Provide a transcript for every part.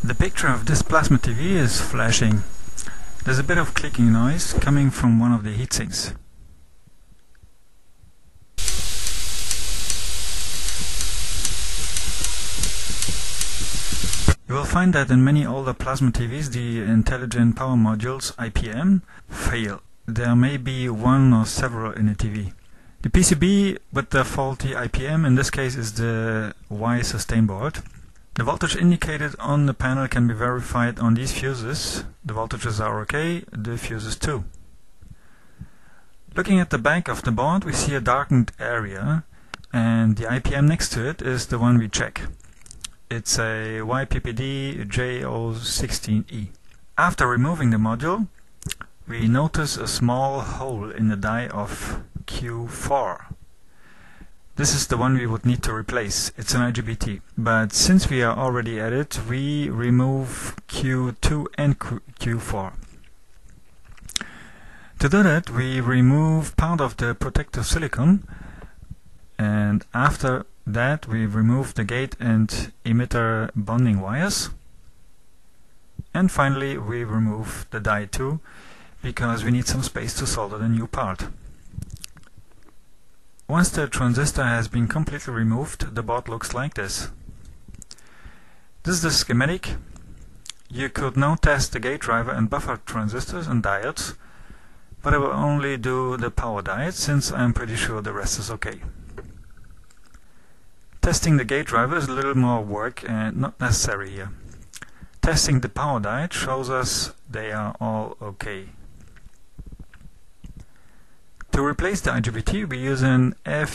The picture of this plasma TV is flashing. There's a bit of clicking noise coming from one of the heatsinks. You will find that in many older plasma TVs the intelligent power modules IPM fail. There may be one or several in a TV. The PCB with the faulty IPM in this case is the Y sustain board. The voltage indicated on the panel can be verified on these fuses. The voltages are okay, the fuses too. Looking at the back of the board we see a darkened area, and the IPM next to it is the one we check. It's a YPPD-J016e. After removing the module, we notice a small hole in the die of Q4. This is the one we would need to replace. It's an IGBT. But since we are already at it, we remove Q2 and Q4. To do that, we remove part of the protective silicon, and after that we remove the gate and emitter bonding wires. And finally we remove the die too, because we need some space to solder the new part. Once the transistor has been completely removed, the board looks like this. This is the schematic. You could now test the gate driver and buffer transistors and diodes, but I will only do the power diode since I'm pretty sure the rest is okay. Testing the gate driver is a little more work and not necessary here. Testing the power diode shows us they are all okay. To replace the IGBT we use an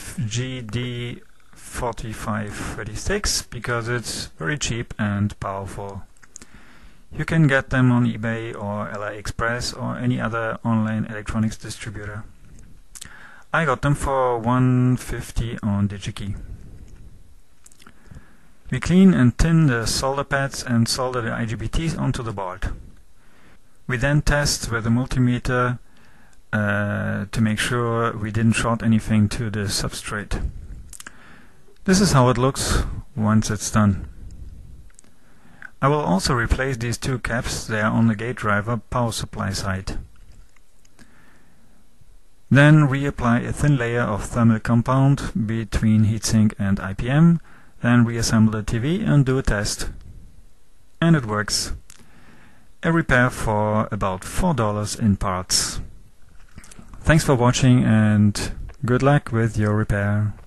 FGD4536 because it's very cheap and powerful. You can get them on eBay or AliExpress or any other online electronics distributor. I got them for $150 on DigiKey. We clean and tin the solder pads and solder the IGBTs onto the board. We then test with a multimeter to make sure we didn't short anything to the substrate. This is how it looks once it's done. I will also replace these two caps. They are on the gate driver power supply side. Then reapply a thin layer of thermal compound between heatsink and IPM, then reassemble the TV and do a test. And it works. A repair for about $4 in parts. Thanks for watching and good luck with your repair.